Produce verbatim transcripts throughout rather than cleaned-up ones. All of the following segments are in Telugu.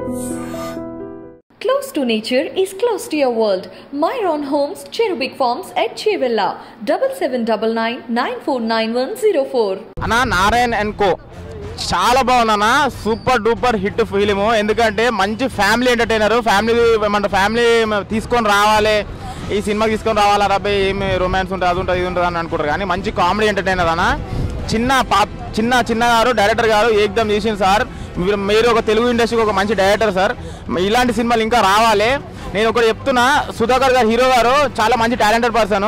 Close to nature is close to your world. Myron Homes, Cherubic Farms at Chevilla, seven seven nine nine nine four nine one zero four. అన్నా నారాయణ్ అండ్ కో చాలా బాగుందన్నా, సూపర్ డూపర్ హిట్ ఫిలిము. ఎందుకంటే మంచి ఫ్యామిలీ ఎంటర్టైనర్, ఫ్యామిలీ ఏమంటారు ఫ్యామిలీ తీసుకొని రావాలి, ఈ సినిమాకి తీసుకొని రావాలా రాబాయ్, ఏమి రొమాన్స్ ఉంటుంది అది ఉంటుంది ఇది ఉంటుంది అని అనుకుంటారు, కానీ మంచి కామెడీ ఎంటర్టైనర్ అన్న. చిన్న పా చిన్న చిన్న గారు డైరెక్టర్ గారు ఏకదమ్ చేసింది సార్. మీరు మీరు ఒక తెలుగు ఇండస్ట్రీకి ఒక మంచి డైరెక్టర్ సార్. ఇలాంటి సినిమాలు ఇంకా రావాలి. నేను ఒకటి చెప్తున్నా, సుధాకర్ గారు హీరో గారు చాలా మంచి టాలెంటెడ్ పర్సన్.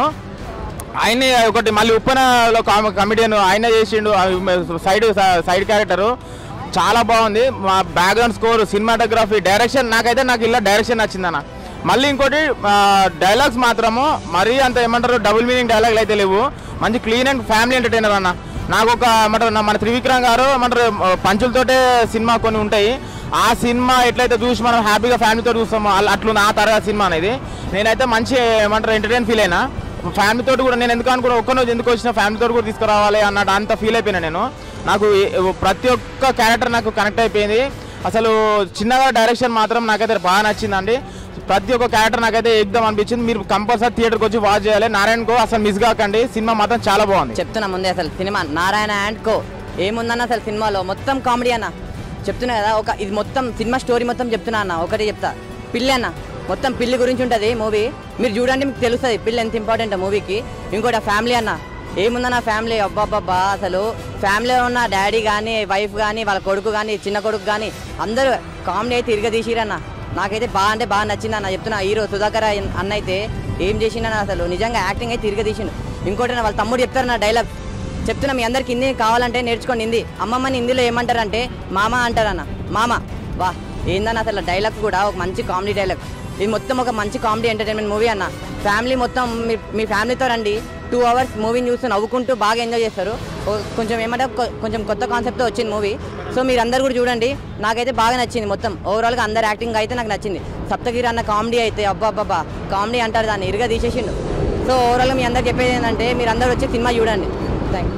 ఆయనే ఒకటి మళ్ళీ ఉప్పనలో కమెడియన్ ఆయన చేసిండు, సైడ్ సైడ్ క్యారెక్టరు చాలా బాగుంది. మా బ్యాక్గ్రౌండ్ స్కోర్, సినిమాటోగ్రఫీ, డైరెక్షన్ నాకైతే నాకు ఇలా డైరెక్షన్ నచ్చిందన్న. మళ్ళీ ఇంకోటి డైలాగ్స్ మాత్రము మరీ అంత ఏమంటారు డబుల్ మీనింగ్ డైలాగులు అయితే లేవు. మంచి క్లీన్ అండ్ ఫ్యామిలీ ఎంటర్టైనర్ అన్న. నాకు ఒక ఏమంటారు మన త్రివిక్రమ్ గారు ఏమంటారు పంచులతోటే సినిమా కొన్ని ఉంటాయి, ఆ సినిమా ఎట్లయితే చూసి మనం హ్యాపీగా ఫ్యామిలీతో చూస్తామో అట్లు నా తరగతి సినిమా అనేది. నేనైతే మంచి ఏమంటారు ఎంటర్టైన్ ఫీల్ అయినా. ఫ్యామిలీతో కూడా నేను ఎందుకు అనుకున్నా ఒక్కరోజు ఎందుకు వచ్చినా ఫ్యామిలీతో కూడా తీసుకురావాలి అన్నట్టు అంత ఫీల్ అయిపోయినా నేను. నాకు ప్రతి ఒక్క క్యారెక్టర్ నాకు కనెక్ట్ అయిపోయింది. అసలు చిన్నగా డైరెక్షన్ మాత్రం నాకైతే బాగా నచ్చిందండి. ప్రతి ఒక్క క్యారెక్టర్ నాకైతే ఏకదమ్ అనిపించింది. మీరు కంపల్సరీ థియేటర్కి వచ్చి వాచ్ చేయాలి. నారాయణ కో అసలు మిస్ కాకండి, సినిమా మాత్రం చాలా బాగుంది. చెప్తున్నా ముందే అసలు సినిమా నారాయణ అండ్ కో ఏముందన్న అసలు సినిమాలో మొత్తం కామెడీ అన్న. చెప్తున్నా కదా, ఒక ఇది మొత్తం సినిమా స్టోరీ మొత్తం చెప్తున్నా అన్న. ఒకటి చెప్తా, పిల్లి అన్న, మొత్తం పిల్లి గురించి ఉంటుంది మూవీ. మీరు చూడండి మీకు తెలుస్తుంది పిల్లి ఎంత ఇంపార్టెంట్ మూవీకి. ఇంకోటి ఫ్యామిలీ అన్న, ఏముందన్న ఫ్యామిలీ అబ్బాబ్బా అసలు ఫ్యామిలీలో ఉన్న డాడీ కానీ వైఫ్ కానీ వాళ్ళ కొడుకు కానీ చిన్న కొడుకు కానీ అందరూ కామెడీ అయితే తిరగదీసిరన్న. నాకైతే బాగా అంటే బాగా నచ్చింది అన్న. చెప్తున్నా హీరో సుధాకర్ అన్న అయితే ఏం చేసిండన్న, అసలు నిజంగా యాక్టింగ్ అయితే తిరగదీసిండు. ఇంకోటి వాళ్ళ తమ్ముడు చెప్తారు నా డైలాగ్ చెప్తున్నా, మీ అందరికి హిందీ కావాలంటే నేర్చుకోండి హిందీ. అమ్మమ్మని హిందీలో ఏమంటారంటే మామ అంటారన్న, మామ. వా ఏందన్న అసలు డైలాగ్ కూడా ఒక మంచి కామెడీ డైలాగ్. ఇది మొత్తం ఒక మంచి కామెడీ ఎంటర్టైన్మెంట్ మూవీ అన్న. ఫ్యామిలీ మొత్తం మీ మీ ఫ్యామిలీతో రండి, టూ అవర్స్ మూవీని చూస్తూ నవ్వుకుంటూ బాగా ఎంజాయ్ చేస్తారు. కొంచెం ఏమంటే కొంచెం కొత్త కాన్సెప్ట్తో వచ్చింది మూవీ. సో మీరు అందరు కూడా చూడండి, నాకైతే బాగా నచ్చింది. మొత్తం ఓవరాల్గా అందరు యాక్టింగ్ అయితే నాకు నచ్చింది. సప్తగిరి అన్న కామెడీ అయితే అబ్బా అబ్బాబ్బా కామెడీ అంటారు దాన్ని, ఇరుగా తీసేసిండు. సో ఓవరాల్గా మీ అందరు చెప్పేది ఏంటంటే మీరు అందరూ వచ్చి సినిమా చూడండి. థ్యాంక్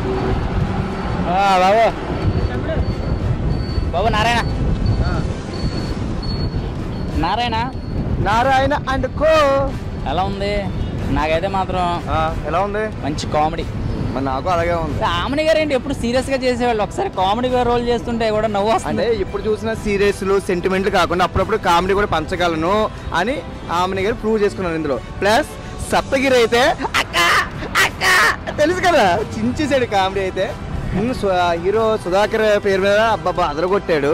బాబు బాబు నారాయణ నారాయణ నారాయణ అండ్ కో ఎలా ఉంది? నాకైతే మాత్రం ఎలా ఉంది, మంచి కామెడీ. మరి నాకు అలాగే ఉంది. ఆమెని గారు ఏంటి ఎప్పుడు సీరియస్ గా చేసేవాళ్ళు, ఒకసారి కామెడీగా రోల్ చేస్తుంటే కూడా నవ్వు వస్తుంది. అంటే ఇప్పుడు చూసిన సీరియస్లు సెంటిమెంట్లు కాకుండా అప్పుడప్పుడు కామెడీ కూడా పంచగలను అని ఆమెని గారు ప్రూవ్ చేసుకున్నారు ఇందులో. ప్లస్ సప్తగిరి అయితే అక్క అక్క తెలుసు కదా, చించేసాడు కామెడీ అయితే. హీరో సుధాకర్ పేరు మీద అబ్బాబ్బా అదరగొట్టాడు.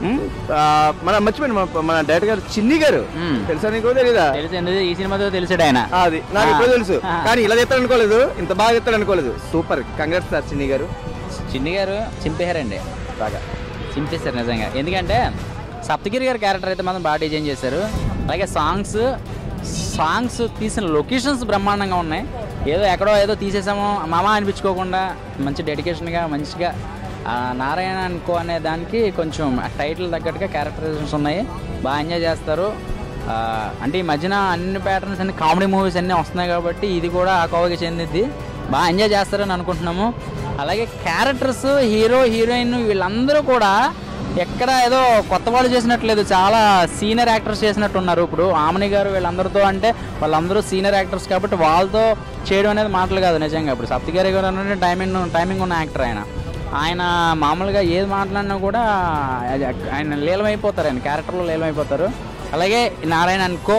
మన మర్చిపోయింది మన డైరెక్టర్ గారు చిన్ని గారు, తెలుసా నీకు? తెలీదా? ఈ సినిమాతో తెలిసాడు ఆయన. అది నాకు ఎప్పుడో తెలుసు, కానీ ఇలా చెప్తాడు అనుకోలేదు, ఇంత బాగా చెప్తాడు అనుకోలేదు. సూపర్, కంగ్రాట్స్ సార్ చిన్ని గారు. చిన్ని గారు చింపేశారండి, బాగా చింపేశారు నిజంగా. ఎందుకంటే సప్తగిరి గారి క్యారెక్టర్ అయితే మాత్రం బాగా డిజైన్ చేశారు. అలాగే సాంగ్స్ సాంగ్స్ తీసిన లొకేషన్స్ బ్రహ్మాండంగా ఉన్నాయి. ఏదో ఎక్కడో ఏదో తీసేసామో మామ అనిపించుకోకుండా మంచి డెడికేషన్గా మంచిగా నారాయణ అనుకో అనే దానికి కొంచెం టైటిల్ తగ్గట్టుగా క్యారెక్టరైజేషన్స్ ఉన్నాయి. బాగా ఎంజాయ్ చేస్తారు. అంటే ఈ మధ్యన అన్ని ప్యాటర్న్స్ అన్ని కామెడీ మూవీస్ అన్నీ వస్తున్నాయి కాబట్టి ఇది కూడా ఆ కోవకి చెందిద్ది. బాగా ఎంజాయ్ చేస్తారని అనుకుంటున్నాము. అలాగే క్యారెక్టర్స్, హీరో హీరోయిన్ వీళ్ళందరూ కూడా ఎక్కడ ఏదో కొత్త వాళ్ళు చేసినట్లేదు, చాలా సీనియర్ యాక్టర్స్ చేసినట్టు ఉన్నారు. ఇప్పుడు ఆమని గారు వీళ్ళందరితో అంటే వాళ్ళందరూ సీనియర్ యాక్టర్స్ కాబట్టి వాళ్ళతో చేయడం అనేది మాటలు కాదు నిజంగా. ఇప్పుడు సప్తగిరి గారు అంటే టైమింగ్ టైమింగ్ ఉన్న యాక్టర్ ఆయన. ఆయన మామూలుగా ఏది మాట్లాడినా కూడా ఆయన లీలమైపోతారు, ఆయన క్యారెక్టర్లో లీలమైపోతారు. అలాగే నారాయణ అనుకో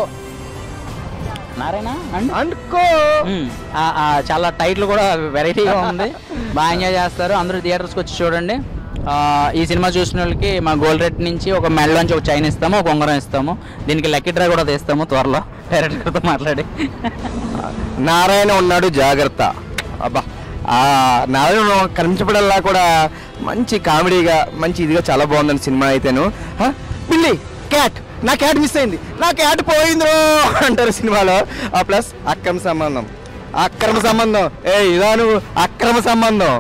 నారాయణ అనుకో చాలా టైటిల్ కూడా వెరైటీగా ఉంది. బాగా ఎంజాయ్ చేస్తారు. అందరూ థియేటర్స్కి వచ్చి చూడండి. ఈ సినిమా చూసిన వాళ్ళకి మా గోల్డ్ రేట్ నుంచి ఒక మెడలోంచి ఒక చైన్ ఇస్తాము, ఒక ఉంగరం ఇస్తాము. దీనికి లక్కీ డ్రా కూడా తీస్తాము త్వరలో డైరెక్టర్తో మాట్లాడి. నారాయణ ఉన్నాడు జాగ్రత్త. అబ్బా నారాయణ కనిపించబడల్లా కూడా మంచి కామెడీగా మంచి ఇదిగా చాలా బాగుందండి సినిమా అయితేను. పిల్లి క్యాట్, నా క్యాట్ మిస్ అయింది, నా క్యాట్ పోయిందో అంటారు సినిమాలో. ప్లస్ అక్రమ సంబంధం, అక్రమ సంబంధం ఏ ఇదా నువ్వు అక్రమ సంబంధం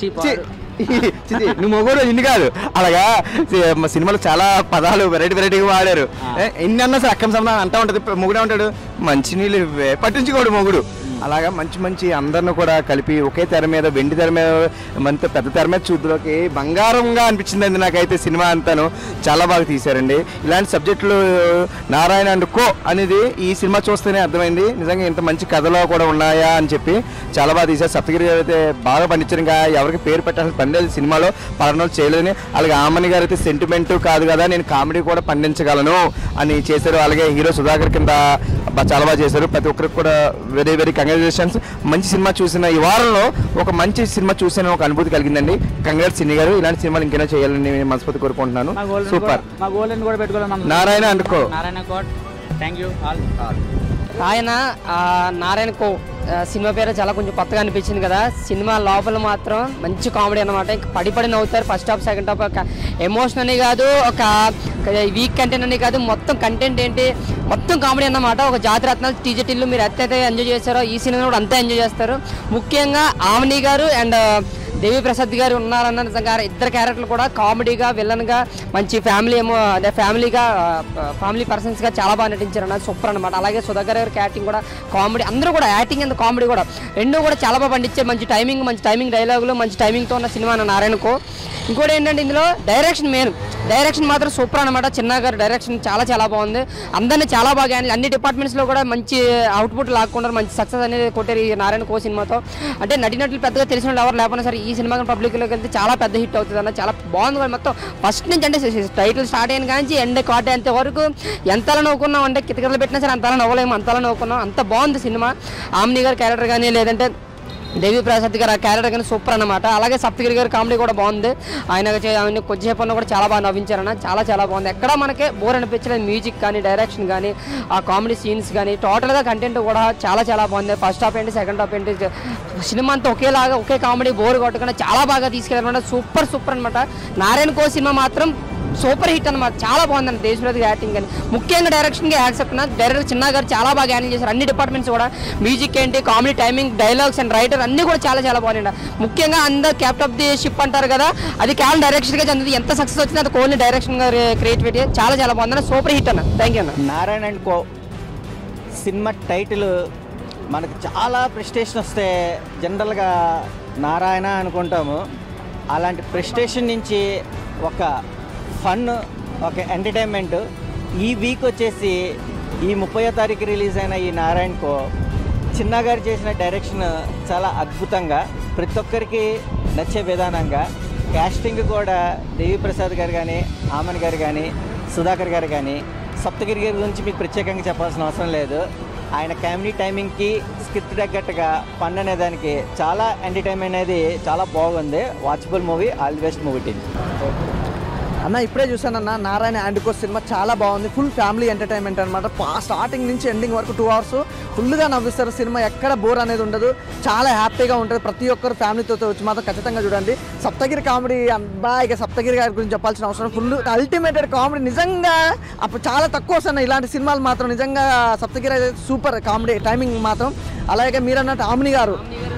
నువ్వు మొగోడు ఇన్ని కాదు. అలాగా సినిమాలో చాలా పదాలు వెరైటీ వెరైటీగా వాడారు. ఎన్ని అన్నా సరే అక్రమ సంబంధం అంటా ఉంటుంది. మొగుడే ఉంటాడు మంచి నీళ్ళు పట్టించుకోడు మొగుడు. అలాగా మంచి మంచి అందరిని కూడా కలిపి ఒకే తెర మీద వెండి తెర మీద మనతో పెద్ద తెర మీద చూద్దులోకి బంగారంగా అనిపించిందండి నాకైతే సినిమా అంతాను. చాలా బాగా తీశారండి. ఇలాంటి సబ్జెక్టులు నారాయణ అండ్ కో అనేది ఈ సినిమా చూస్తేనే అర్థమైంది నిజంగా ఇంత మంచి కథలో కూడా ఉన్నాయా అని చెప్పి. చాలా బాగా తీశారు. సప్తగిరి గారు అయితే బాగా పండించారు. ఇంకా ఎవరికి పేరు పెట్టాల్సిన పని లేదు సినిమాలో, పలానా చేయలేదని. అలాగే ఆమని గారు అయితే సెంటిమెంట్ కాదు కదా నేను కామెడీ కూడా పండించగలను అని చేశారు. అలాగే హీరో సుధాకర్ కింద చాలా బాగా చేశారు. ప్రతి ఒక్కరికి కూడా వెరీ వెరీ కంగ్రాచులేషన్స్. మంచి సినిమా చూసిన ఈ వారంలో ఒక మంచి సినిమా చూసిన ఒక అనుభూతి కలిగిందండి. కంగ్రాట్స్ సినీ గారు. ఇలాంటి సినిమాలు ఇంకేనా చేయాలని మనస్ఫూర్తి కోరుకుంటున్నాను. సూపర్. నారాయణ అనుకో ఆయన నారాయణ కో సినిమా పేరు చాలా కొంచెం కొత్తగా అనిపించింది కదా. సినిమా లోపల మాత్రం మంచి కామెడీ అనమాట. ఇంకా పడి పడి నవ్వుతారు. ఫస్ట్ హాఫ్ సెకండ్ హాఫ్ ఒక ఎమోషన్ అని కాదు, ఒక వీక్ కంటెంట్ అని కాదు, మొత్తం కంటెంట్ ఏంటి మొత్తం కామెడీ అన్నమాట. ఒక జాతిరత్నాలు టీజెటిల్లు మీరు ఎంతైతే ఎంజాయ్ చేస్తారో ఈ సినిమా కూడా అంతే ఎంజాయ్ చేస్తారు. ముఖ్యంగా ఆమని గారు అండ్ దేవి ప్రసాద్ గారు ఉన్నారన్న నిజంగా ఇద్దరు క్యారెక్టర్లు కూడా కామెడీగా విలన్గా మంచి ఫ్యామిలీ ఏమో అదే ఫ్యామిలీగా ఫ్యామిలీ పర్సన్స్గా చాలా బాగా నటించారు అన్నది సూపర్ అనమాట. అలాగే సుధాకర్ గారికి యాక్టింగ్ కూడా కామెడీ అందరూ కూడా యాక్టింగ్ అండ్ కామెడీ కూడా రెండు కూడా చాలా బాగా పండించారు. మంచి టైమింగ్ మంచి టైమింగ్ డైలాగులు మంచి టైమింగ్తో ఉన్న సినిమా నారాయణకో. ఇంకోటి ఏంటంటే ఇందులో డైరెక్షన్ మెయిన్ డైరెక్షన్ మాత్రం సూపర్ అనమాట. చిన్న గారు డైరెక్షన్ చాలా చాలా బాగుంది. అందరినీ చాలా బాగా అన్ని డిపార్ట్మెంట్స్లో కూడా మంచి అవుట్పుట్ లాక్కుంటారు. మంచి సక్సెస్ అనేది కొట్టారు ఈ నారాయణ కో సినిమాతో. అంటే నటినట్లు పెద్దగా తెలిసిన వాళ్ళు ఎవరు లేకపోయినా సరే ఈ సినిమా పబ్లిక్లోకి వెళ్తే చాలా పెద్ద హిట్ అవుతుంది అన్న. చాలా బాగుంది మొత్తం ఫస్ట్ నుంచి అంటే టైటిల్ స్టార్ట్ అయిన కానీ ఎండ్ కార్డ్ అంత వరకు ఎంతలా నవ్వుకున్నాం అంటే కితకలు పెట్టినా సరే అంతలా నవ్వలేము, అంతలా నవ్వుకున్నాం. అంత బాగుంది సినిమా. ఆమ్ని గారి క్యారెక్టర్ కానీ లేదంటే దేవి ప్రసాద్ గారు ఆ క్యారెక్టర్ కానీ సూపర్ అనమాట. అలాగే సప్తగిరి గారి కామెడీ కూడా బాగుంది. ఆయన ఆయన కొద్దిసేపు కూడా చాలా బాగా నవ్వించారన్న. చాలా చాలా బాగుంది. ఎక్కడ మనకే బోర్ అనిపించలేదు. మ్యూజిక్ కానీ డైరెక్షన్ కానీ ఆ కామెడీ సీన్స్ కానీ టోటల్గా కంటెంట్ కూడా చాలా చాలా బాగుంది. ఫస్ట్ హాఫ్ ఏంటి సెకండ్ హాఫ్ ఏంటి సినిమా అంతా ఒకేలాగా ఒకే కామెడీ బోర్ కొట్టకుండా చాలా బాగా తీసుకెళ్ళారనమాట. సూపర్ సూపర్ అనమాట. నారాయణ కో సినిమా మాత్రం సూపర్ హిట్ అనమాట. చాలా బాగుందండి. దేశప్రతి యాక్టింగ్ కానీ ముఖ్యంగా డైరెక్షన్గా యాక్సెప్ట్ నా డైరెక్టర్ చిన్న గారు చాలా బాగా హ్యాండిల్ చేశారు. అన్ని డిపార్ట్మెంట్స్ కూడా మ్యూజిక్ ఏంటి comedy timing dialogues and writer అన్నీ కూడా చాలా చాలా బాగున్నాయి. ముఖ్యంగా అందరు క్యాప్టెన్ ఆఫ్ ది షిప్ అంటారు కదా, అది కేవలం డైరెక్షన్గా చెందింది. ఎంత సక్సెస్ వచ్చింది అది ఓన్లీ డైరెక్షన్ క్రియేటివిటీ చాలా చాలా బాగుంది. సూపర్ హిట్ అన్న. థ్యాంక్ యూ అన్న. నారాయణ అండ్ కో సినిమా టైటిల్ మనకు చాలా ప్రెస్టేషన్ వస్తే జనరల్గా నారాయణ అనుకుంటాము. అలాంటి ప్రెస్టేషన్ నుంచి ఒక ఫన్ ఒక ఎంటర్టైన్మెంట్ ఈ వీక్ వచ్చేసి ఈ ముప్పయో తారీఖు రిలీజ్ అయిన ఈ నారాయణకో చిన్న గారు చేసిన డైరెక్షన్ చాలా అద్భుతంగా ప్రతి ఒక్కరికి నచ్చే విధానంగా క్యాస్టింగ్ కూడా దేవి ప్రసాద్ గారు కానీ ఆమన్ గారు కానీ సుధాకర్ గారు కానీ సప్తగిరి గారి గురించి మీకు ప్రత్యేకంగా చెప్పాల్సిన అవసరం లేదు. ఆయన కామెడీ టైమింగ్కి స్క్రిప్ట్ తగ్గట్టుగా ఫన్ అనే దానికి చాలా ఎంటర్టైన్మెంట్ అనేది చాలా బాగుంది. Watchable movie. All the best movie team. అన్న ఇప్పుడే చూసానన్న నారాయణ అండ్ కో సినిమా చాలా బాగుంది. ఫుల్ ఫ్యామిలీ ఎంటర్టైన్మెంట్ అనమాట. స్టార్టింగ్ నుంచి ఎండింగ్ వరకు టూ అవర్స్ ఫుల్గా నవ్విస్తారు. సినిమా ఎక్కడ బోర్ అనేది ఉండదు. చాలా హ్యాపీగా ఉంటుంది. ప్రతి ఒక్కరు ఫ్యామిలీతో వచ్చి మాత్రం ఖచ్చితంగా చూడండి. సప్తగిరి కామెడీ అబ్బా ఇక సప్తగిరి గారి గురించి చెప్పాల్సిన అవసరం ఫుల్ అల్టిమేటెడ్ కామెడీ. నిజంగా అప్పుడు చాలా తక్కువ వస్తున్నాయి ఇలాంటి సినిమాలు మాత్రం. నిజంగా సప్తగిరి సూపర్ కామెడీ టైమింగ్ మాత్రం. అలాగే మీరు అన్నట్టు ఆమ్ని గారు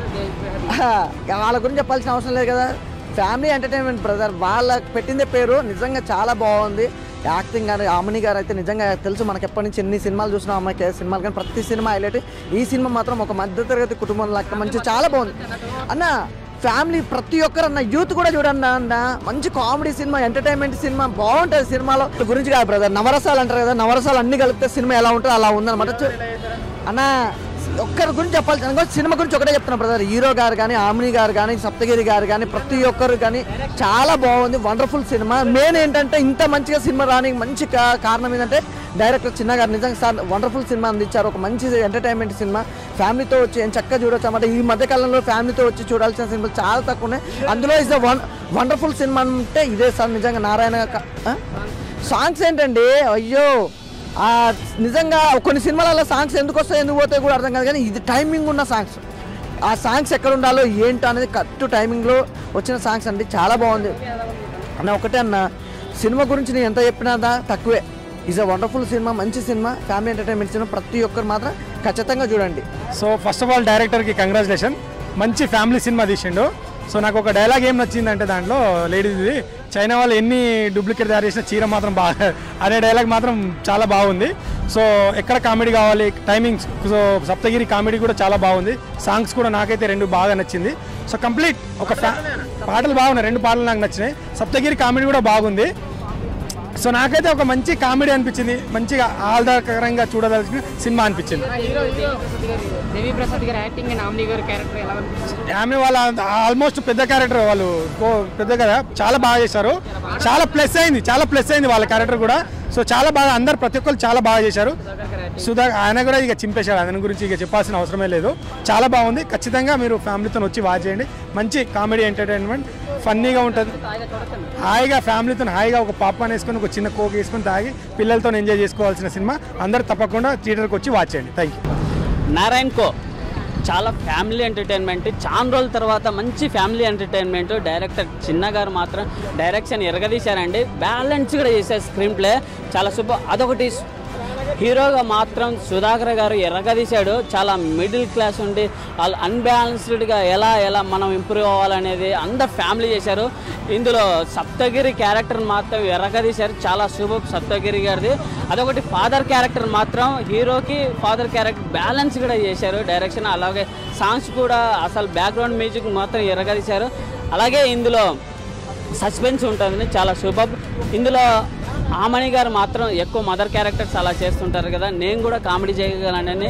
వాళ్ళ గురించి చెప్పాల్సిన అవసరం లేదు కదా. Family entertainment brother. వాళ్ళకి పెట్టిందే పేరు. నిజంగా చాలా బాగుంది యాక్టింగ్ కానీ. ఆమని గారు అయితే నిజంగా తెలుసు మనకి ఎప్పటి నుంచి ఎన్ని సినిమాలు చూసినా అమ్మాయికి సినిమాలు కానీ ప్రతి సినిమా హైలైట్. ఈ సినిమా మాత్రం ఒక మధ్యతరగతి కుటుంబం లెక్క మంచి చాలా బాగుంది అన్న. ఫ్యామిలీ ప్రతి ఒక్కరు అన్న యూత్ కూడా చూడన్న అన్న. మంచి కామెడీ సినిమా ఎంటర్టైన్మెంట్ సినిమా బాగుంటుంది. సినిమాలో గురించి కాదు బ్రదర్, నవరసాలు అంటారు కదా, నవరసాలు అన్ని కలిపితే సినిమా ఎలా ఉంటుందో అలా ఉందన్నమాట అన్న. ఒక్కరి గురించి చెప్పాల్సిన సినిమా గురించి ఒకటే చెప్తున్నా బ్రదర్. హీరో గారు కానీ ఆమ్ని గారు కానీ సప్తగిరి గారు కానీ ప్రతి ఒక్కరు కానీ చాలా బాగుంది. Wonderful cinema. మెయిన్ ఏంటంటే ఇంత మంచిగా సినిమా రానికి మంచి కారణం ఏంటంటే డైరెక్టర్ చిన్న గారు నిజంగా సార్ వండర్ఫుల్ సినిమా అందించారు. ఒక మంచి ఎంటర్టైన్మెంట్ సినిమా ఫ్యామిలీతో వచ్చి ఏం చక్కగా చూడొచ్చు అన్నమాట. ఈ మధ్యకాలంలో ఫ్యామిలీతో వచ్చి చూడాల్సిన సినిమాలు చాలా తక్కువ ఉన్నాయి. అందులో ఇస్ వన్ వండర్ఫుల్ సినిమా అంటే ఇదే సార్. నిజంగా నారాయణ సాంగ్స్ ఏంటండి అయ్యో నిజంగా కొన్ని సినిమాలలో సాంగ్స్ ఎందుకు వస్తాయి ఎందుకు పోతాయి కూడా అర్థం కాదు. కానీ ఇది టైమింగ్ ఉన్న సాంగ్స్. ఆ సాంగ్స్ ఎక్కడ ఉండాలో ఏంటో అనేది కరెక్ట్ టైమింగ్లో వచ్చిన సాంగ్స్ అండి. చాలా బాగుంది అన్న. ఒకటే అన్న సినిమా గురించి నేను ఎంత చెప్పినా తక్కువే. ఈజ్ అ వండర్ఫుల్ సినిమా. మంచి సినిమా. ఫ్యామిలీ ఎంటర్టైన్మెంట్ సినిమా. ప్రతి ఒక్కరు మాత్రం ఖచ్చితంగా చూడండి. సో ఫస్ట్ ఆఫ్ ఆల్ డైరెక్టర్కి కంగ్రాచులేషన్. మంచి ఫ్యామిలీ సినిమా తీసిండు. సో నాకు ఒక డైలాగ్ ఏం నచ్చిందంటే దాంట్లో లేడీది చైనా వాళ్ళు ఎన్ని డూప్లికేట్ తయారు చేసిన చీర మాత్రం బాగా అనే డైలాగ్ మాత్రం చాలా బాగుంది. సో ఎక్కడ కామెడీ కావాలి టైమింగ్స్, సో సప్తగిరి కామెడీ కూడా చాలా బాగుంది. సాంగ్స్ కూడా నాకైతే రెండు బాగా నచ్చింది. సో కంప్లీట్ ఒక పాటలు బాగున్నాయి, రెండు పాటలు నాకు నచ్చినాయి. సప్తగిరి కామెడీ కూడా బాగుంది. సో నాకైతే ఒక మంచి కామెడీ అనిపించింది, మంచిగా ఆహ్లాదకరంగా చూడదలసిన సినిమా అనిపించింది. ఆమె వాళ్ళ ఆల్మోస్ట్ పెద్ద క్యారెక్టర్, వాళ్ళు పెద్ద కదా, చాలా బాగా చేశారు. చాలా ప్లస్ అయింది, చాలా ప్లస్ అయింది వాళ్ళ క్యారెక్టర్ కూడా. సో చాలా బాగా అందరు ప్రతి ఒక్కరు చాలా బాగా చేశారు. సుధా ఆయన కూడా ఇక చింపేశాడు, ఆయన గురించి ఇక చెప్పాల్సిన అవసరమే లేదు. చాలా బాగుంది. ఖచ్చితంగా మీరు ఫ్యామిలీతో వచ్చి వాచ్ చేయండి. మంచి కామెడీ ఎంటర్టైన్మెంట్, ఫన్నీగా ఉంటుంది. హాయిగా ఫ్యామిలీతో హాయిగా ఒక పాప్కార్న్ వేసుకొని ఒక చిన్న కోక్ వేసుకొని తాగి పిల్లలతో ఎంజాయ్ చేసుకోవాల్సిన సినిమా. అందరూ తప్పకుండా థియేటర్కి వచ్చి వాచ్ చేయండి. Thank you. నారాయణ్ కో చాలా ఫ్యామిలీ ఎంటర్టైన్మెంట్, చాలా రోజుల తర్వాత మంచి ఫ్యామిలీ ఎంటర్టైన్మెంట్. డైరెక్టర్ చిన్న గారు మాత్రం డైరెక్షన్ ఎరగదీశారండి, బ్యాలెన్స్ కూడా చేశారు. స్క్రీన్ ప్లే చాలా సూపర్. అదొకటి హీరోగా మాత్రం సుధాకర్ గారు ఎరగదీశాడు. చాలా మిడిల్ క్లాస్ ఉండి వాళ్ళు అన్బ్యాలెన్స్డ్గా ఎలా ఎలా మనం ఇంప్రూవ్ అవ్వాలనేది అందరు ఫ్యామిలీ చేశారు. ఇందులో సప్తగిరి క్యారెక్టర్ మాత్రం ఎరగదీశారు, చాలా సూపర్ సప్తగిరి గారిది. అదొకటి ఫాదర్ క్యారెక్టర్ మాత్రం హీరోకి ఫాదర్ క్యారెక్టర్ బ్యాలెన్స్ కూడా చేశారు డైరెక్షన్. అలాగే సాంగ్స్ కూడా అసలు బ్యాక్గ్రౌండ్ మ్యూజిక్ మాత్రం ఎరగదీశారు. అలాగే ఇందులో సస్పెన్స్ ఉంటుంది, చాలా సూపర్. ఇందులో ఆమణి గారు మాత్రం ఎక్కువ మదర్ క్యారెక్టర్స్ అలా చేస్తుంటారు కదా, నేను కూడా కామెడీ చేయగలనని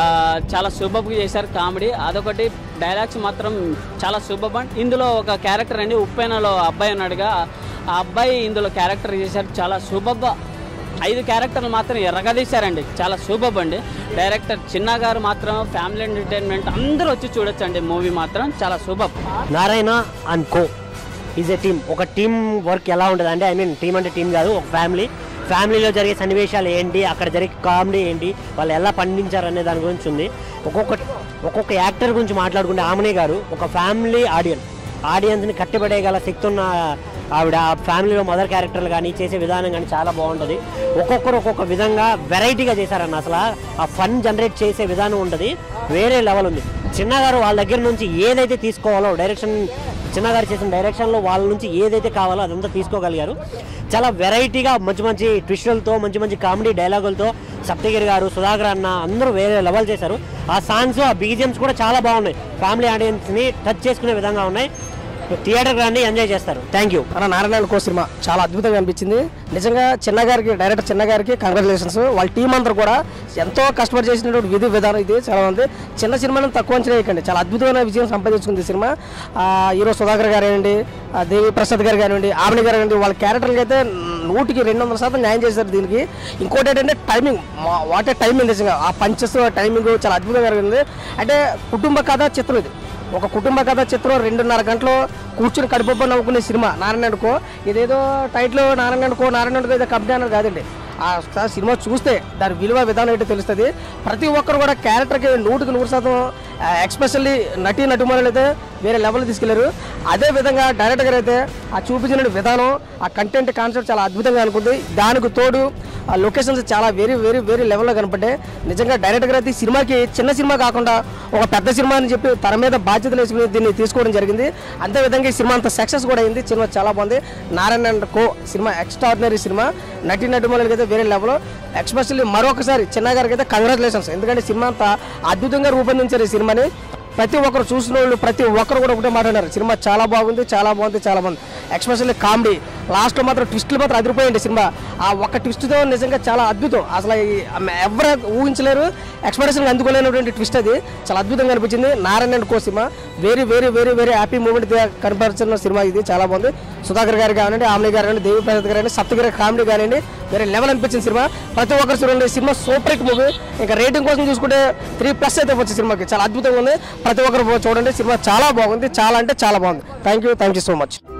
చాలా సూపర్గా చేశారు కామెడీ. అదొకటి. డైలాగ్స్ మాత్రం చాలా సూపర్. ఇందులో ఒక క్యారెక్టర్ అండి, ఉప్పెనలో అబ్బాయి అన్నాడుగా, ఆ అబ్బాయి ఇందులో క్యారెక్టర్ చేశారు, చాలా సూపర్గా. ఐదు క్యారెక్టర్లు మాత్రం ఎరగదీశారండి, చాలా సూపర్ అండి. డైరెక్టర్ చిన్న గారు మాత్రం ఫ్యామిలీ ఎంటర్టైన్మెంట్, అందరూ వచ్చి చూడొచ్చండి. మూవీ మాత్రం చాలా super. Narayana and co is a team. ఒక టీం వర్క్ ఎలా ఉంటుంది అంటే, ఐ మీన్ టీం అంటే టీం కాదు, ఒక ఫ్యామిలీ. ఫ్యామిలీలో జరిగే సన్నివేశాలు ఏంటి, అక్కడ జరిగే కామెడీ ఏంటి, వాళ్ళు ఎలా పండించారు అనే దాని గురించి ఉంది. ఒక్కొక్క ఒక్కొక్క యాక్టర్ గురించి మాట్లాడుకుంటే ఆమని గారు ఒక ఫ్యామిలీ ఆడియన్స్ ఆడియన్స్ని కట్టిపడేయగల శక్తి ఉన్న ఆవిడ. ఆ ఫ్యామిలీలో మదర్ క్యారెక్టర్లు కానీ చేసే విధానం కానీ చాలా బాగుంటుంది. ఒక్కొక్కరు ఒక్కొక్క విధంగా వెరైటీగా చేశారన్న, అసలు ఆ ఫన్ జనరేట్ చేసే విధానం ఉంటుంది, వేరే లెవెల్ ఉంది. చిన్నగారు వాళ్ళ దగ్గర నుంచి ఏదైతే తీసుకోవాలో డైరెక్షన్, చిన్నగారు చేసిన డైరెక్షన్లో వాళ్ళ నుంచి ఏదైతే కావాలో అదంతా తీసుకోగలిగారు. చాలా వెరైటీగా మంచి మంచి ట్విస్టులతో, మంచి మంచి కామెడీ డైలాగులతో సప్తగిరి గారు, సుధాకర్ అన్న అందరూ వేరే లెవెల్ చేశారు. ఆ సాంగ్స్, ఆ బీజిఎమ్స్ కూడా చాలా బాగున్నాయి, ఫ్యామిలీ ఆడియన్స్ని టచ్ చేసుకునే విధంగా ఉన్నాయి. థియేటర్ రండి, ఎంజాయ్ చేస్తారు. Thank you. మన నారాయణ కో సినిమా చాలా అద్భుతంగా అనిపించింది. నిజంగా చిన్న గారికి, డైరెక్టర్ చిన్న గారికి కంగ్రాచులేషన్స్. వాళ్ళ టీం అందరూ కూడా ఎంతో కష్టపడి చేసినటువంటి విధి విధానం ఇది చాలా ఉంది. చిన్న సినిమాను తక్కువ అంచనా వేయకండి, చాలా అద్భుతమైన విజయం సంపాదించుకుంది ఈ సినిమా. హీరో సుధాకర్ గారు కానివ్వండి, దేవి ప్రసాద్ గారు కానివ్వండి, ఆమని గారు కానివ్వండి, వాళ్ళ క్యారెక్టర్కి అయితే నూటికి రెండు వందల శాతం న్యాయం చేశారు దీనికి. ఇంకోటి ఏంటంటే టైమింగ్, వాటే టైమింగ్, నిజంగా ఆ పంచెస్ టైమింగ్ చాలా అద్భుతంగా జరిగింది. అంటే కుటుంబ కథ చిత్రం ఇది, ఒక కుటుంబ కథ చిత్రం. రెండున్నర గంటలు కూర్చుని కడుపు నవ్వుకునే సినిమా నారాయణ కో. ఇదేదో title Narayana co Narayana co ఏదో కంపెనీ అన్నది కాదండి. ఆ సినిమా చూస్తే దాని విలువ విధానం ఏంటో తెలుస్తుంది. ప్రతి ఒక్కరు కూడా క్యారెక్టర్కి నూటికి నూరు శాతం, ఎక్స్పెషల్లీ నటీ నటుమణులు అయితే వేరే లెవెల్ తీసుకెళ్లారు. అదేవిధంగా డైరెక్టర్ గారు అయితే ఆ చూపించిన విధానం, ఆ కంటెంట్ కాన్సెప్ట్ చాలా అద్భుతంగా అనుకుంది. దానికి తోడు ఆ లొకేషన్స్ చాలా వెరీ వెరీ వెరీ లెవెల్లో కనపడ్డాయి. నిజంగా డైరెక్టర్ గారు అయితే ఈ సినిమాకి చిన్న సినిమా కాకుండా ఒక పెద్ద సినిమా అని చెప్పి తన మీద బాధ్యతలు వేసుకుని దీన్ని తీసుకోవడం జరిగింది. అంతేవిధంగా ఈ సినిమా అంత సక్సెస్ కూడా అయింది. సినిమా చాలా బాగుంది. నారాయణ అండ్ కో సినిమా ఎక్స్ట్రాడినరీ సినిమా. నటీ నటుమణులకి అయితే వేరే లెవెల్. ఎక్స్పెషల్లీ మరొకసారి చిన్న గారికి అయితే కంగ్రాచులేషన్స్, ఎందుకంటే సినిమా అంతా అద్భుతంగా రూపొందించారు ఈ సినిమాని. ప్రతి ఒక్కరు చూసిన వాళ్ళు ప్రతి ఒక్కరు కూడా ఒకటే మాట్లాడారు, సినిమా చాలా బాగుంది, చాలా బాగుంది, చాలా బాగుంది. ఎక్స్పెషల్లీ కామెడీ, లాస్ట్లో మాత్రం ట్విస్టులు మాత్రం అదిరిపోయింది సినిమా. ఆ ఒక్క ట్విస్ట్తో నిజంగా చాలా అద్భుతం, అసలు ఎవరు ఊహించలేరు, ఎక్స్పెక్టేషన్ అందుకోలేనటువంటి ట్విస్ట్ అది. చాలా అద్భుతంగా అనిపించింది. నారాయణ కో సినిమా very very very very happy moment కనపరిచిన సినిమా ఇది, చాలా బాగుంది. సుధాకర్ గారు కానివ్వండి, ఆమ్ని గారు కానివ్వండి, దేవి ప్రసాద్ గారు కానివ్వండి, సప్తగిరి కామెడీ కానివ్వండి, వేరే లెవెల్ అనిపించిన సినిమా. ప్రతి ఒక్కరు చూడండి, సినిమా సూపర్ హిట్ మూవీ. ఇంకా రేటింగ్ కోసం చూసుకుంటే త్రీ ప్లస్ అయితే వచ్చే సినిమాకి చాలా అద్భుతంగా ఉంది. ప్రతి ఒక్కరు చూడండి, సినిమా చాలా బాగుంది, చాలా అంటే చాలా బాగుంది. Thank you thank you so much.